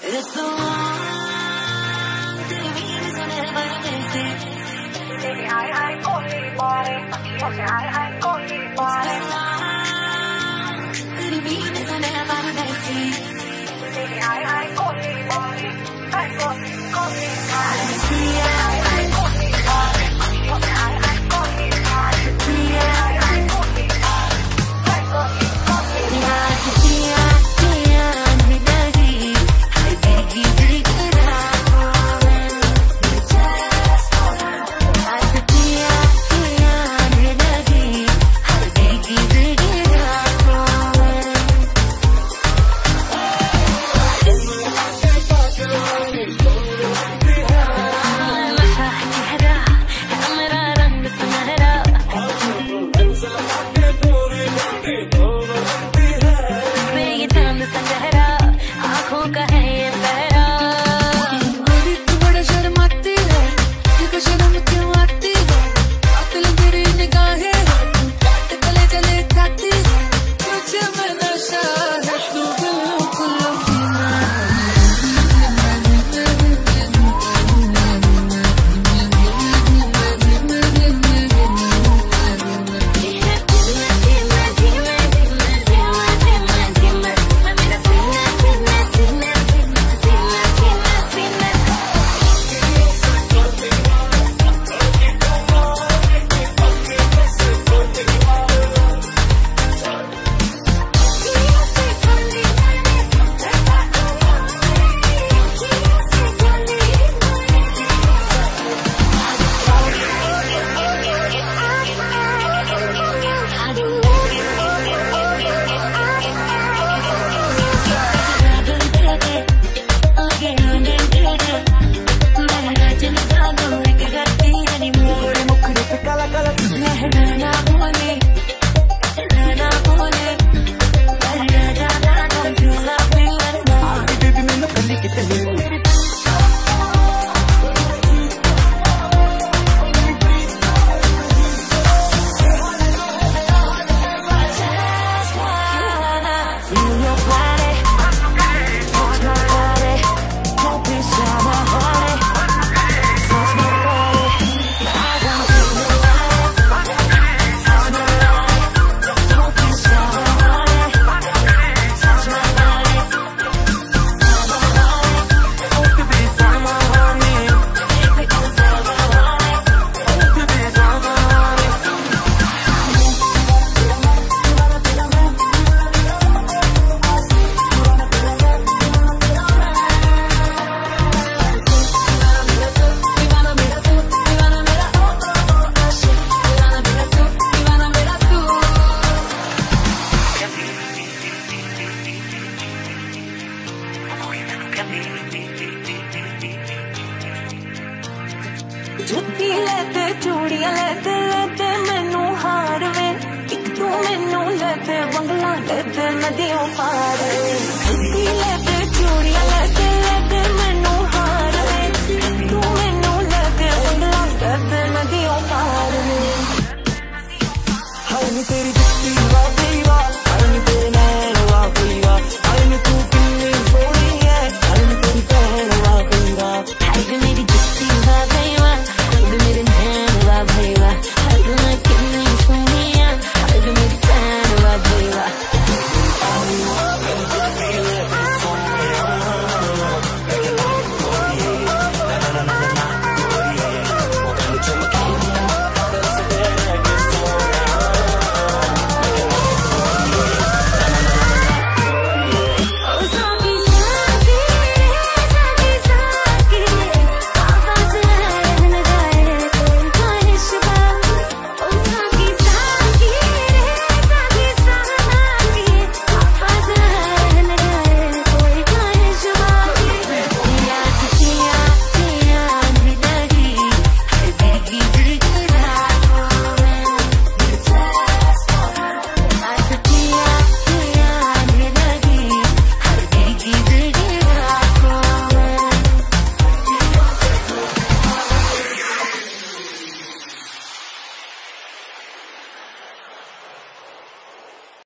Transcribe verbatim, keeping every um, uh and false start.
It's the one तेरे वीर सुने परदेसी तेरी हाय हाय कोई मारे अखियों से हाय हाय कोई मारे तेरी वीर सुने परदेसी तेरी हाय हाय कोई मारे हाय कोई कोई मारे हाय हाय कोई मारे अखियों से हाय हाय कोई मारे हाय हाय कोई मारे हाय कोई कोई मारे जुत्ती लेते चूड़ियां लेते लेते मैनू हार वे एक तू मैनू लेते बंगला लेते नदियों पार।